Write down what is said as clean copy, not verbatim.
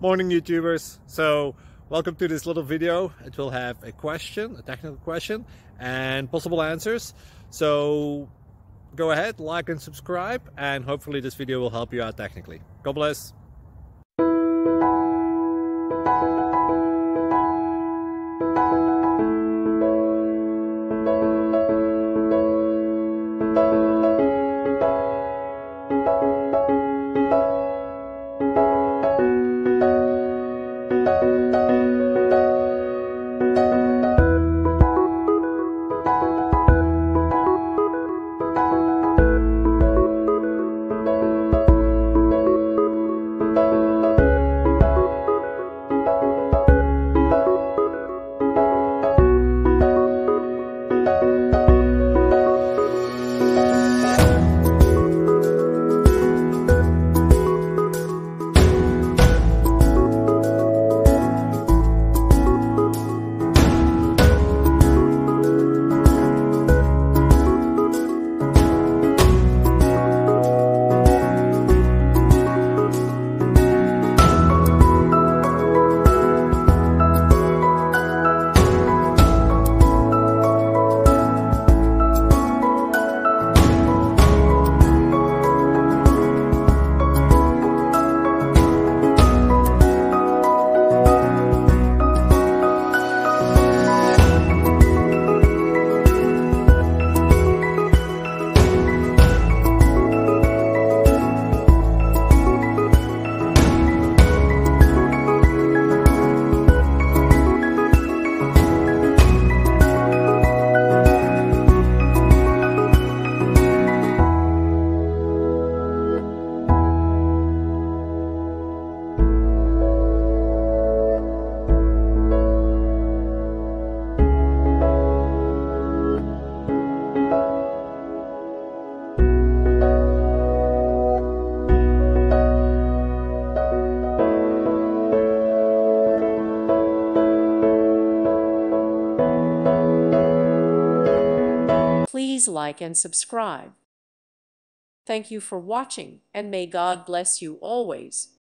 Morning YouTubers. So welcome to this little video. It will have a question, a technical question, and possible answers. So go ahead, like and subscribe, and hopefully this video will help you out technically. God bless. Please like and subscribe. Thank you for watching, and may God bless you always.